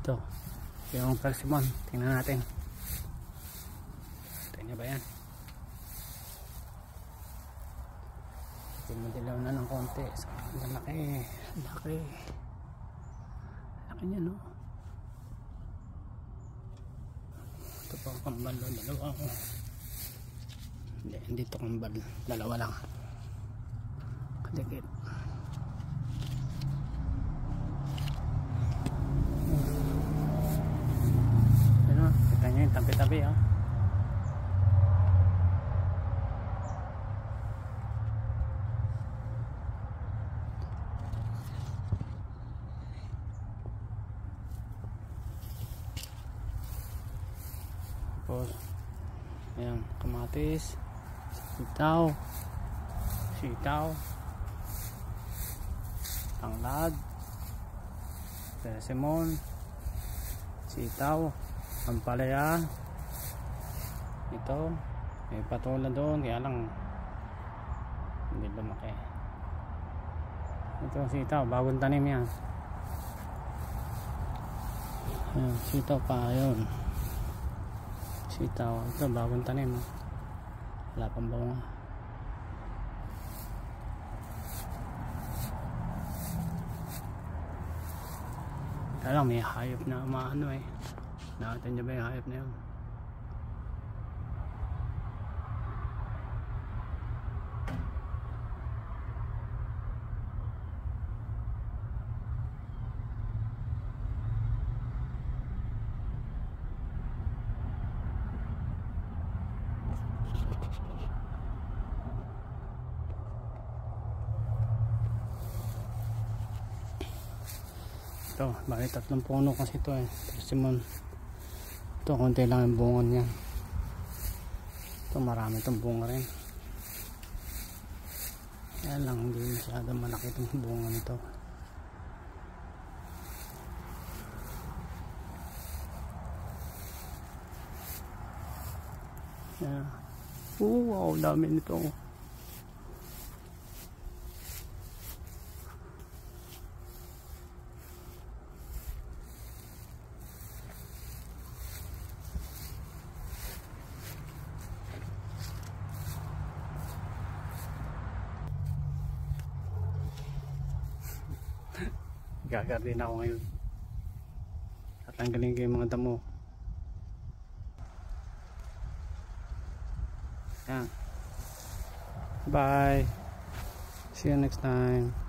Ito yung Persimmon, tingnan natin. Tingnan ba yan? Madilaw na ng konti. So, ang laki niya, no? Ito pa ang kambal, dalawa ako. Hindi ito kambal, dalawa lang kadikit. Ano, kita nyo yung tabi-tabi, oh. Tapos ayan, kamatis, sitaw, tanglad, persimmon, sitaw, ampalaya. Ito may patola doon, kaya lang hindi lumaki. Ito sitaw, bagong tanim yan. Ayan, sitaw pa yun. Sitaw, ito bagong tanim, wala pang bunga. Kaya lang may hayop na maano eh. Nakita nyo ba yung hayop na yun? Ito, bali 3 puno kasi ito eh, persimmon. Ito, konti lang yung bunga niya. Ito, marami itong bunga rin. Kaya lang, hindi masyadong malaki itong bunga nito. Yeah. Wow, dami nito. Gagarden ako ngayon. Tatanggalin ko yung mga damo. Yan. Bye. See you next time.